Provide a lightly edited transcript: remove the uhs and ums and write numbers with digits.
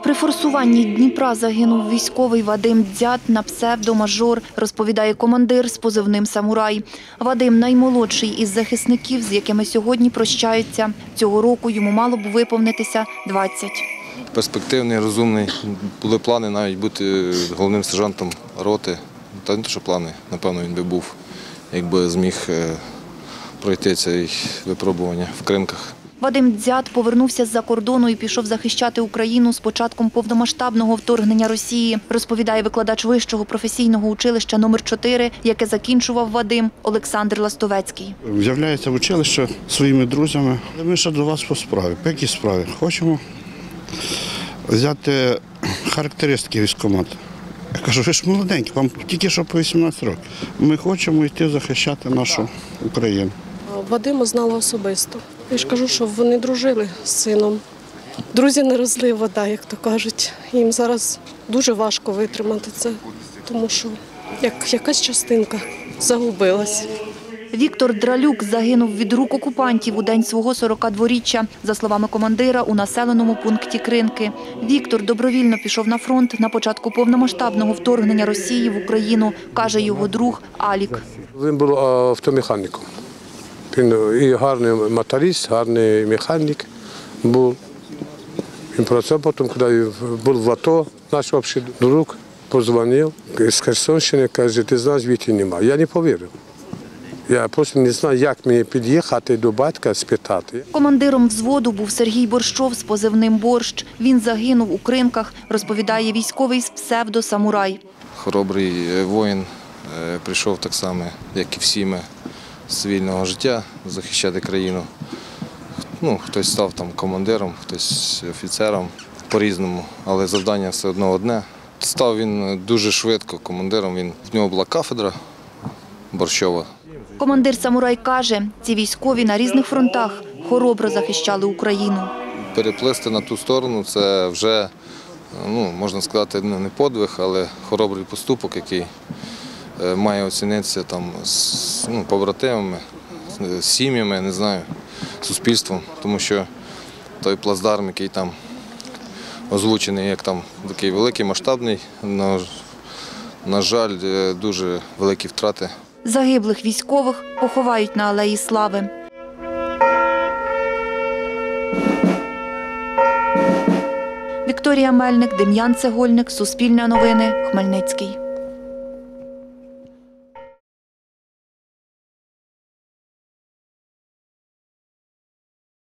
При форсуванні Дніпра загинув військовий Вадим Дзят на псевдо-Мажор, розповідає командир з позивним «Самурай». Вадим – наймолодший із захисників, з якими сьогодні прощаються. Цього року йому мало б виповнитися 20. Перспективний, розумний. Були плани навіть бути головним сержантом роти. Та не те, що плани, напевно, він би був, якби зміг пройти це випробування в Кримках. Вадим Дзят повернувся з-за кордону і пішов захищати Україну з початком повномасштабного вторгнення Росії, розповідає викладач Вищого професійного училища номер 4, яке закінчував Вадим, Олександр Ластовецький. З'являється в училище своїми друзями. Ми ще до вас по справі. По якій справі? Хочемо взяти характеристики військкомату. Я кажу, ви ж молоденькі, вам тільки що по 18 років. Ми хочемо йти захищати нашу Україну. Вадима знала особисто. Я ж кажу, що вони дружили з сином. Друзі не розлив вода, як то кажуть. Їм зараз дуже важко витримати це, тому що якась частинка загубилась. Віктор Дралюк загинув від рук окупантів у день свого 42-річчя, за словами командира, у населеному пункті Кринки. Віктор добровільно пішов на фронт на початку повномасштабного вторгнення Росії в Україну, каже його друг Алік. Він був автомеханіком. Він і гарний моторист, гарний механік був. Він працював потім, коли був в АТО, наш общий друг подзвонив з Херсонщини, каже, ти знаєш, Віті немає. Я не повірив. Я просто не знаю, як мені під'їхати до батька, спитати. Командиром взводу був Сергій Борщов з позивним «Борщ». Він загинув у Кримках, розповідає військовий з псевдо-Самурай. Хоробрий воїн, прийшов так само, як і всі ми, з цивільного життя захищати країну. Хтось став там командиром, хтось офіцером, по-різному, але завдання все одно одне. Став він дуже швидко командиром, в нього була кафедра Борщова. Командир «Самурай» каже, ці військові на різних фронтах хоробро захищали Україну. Переплисти на ту сторону – це вже, можна сказати, не подвиг, але хоробрий поступок, який має оцінитися там з побратимами, з сім'ями, не знаю, суспільством, тому що той плацдарм, який там озвучений як там такий великий, масштабний, на жаль, дуже великі втрати. Загиблих військових поховають на Алеї Слави. Вікторія Мельник, Дем'ян Цегольник, Суспільне новини, Хмельницький.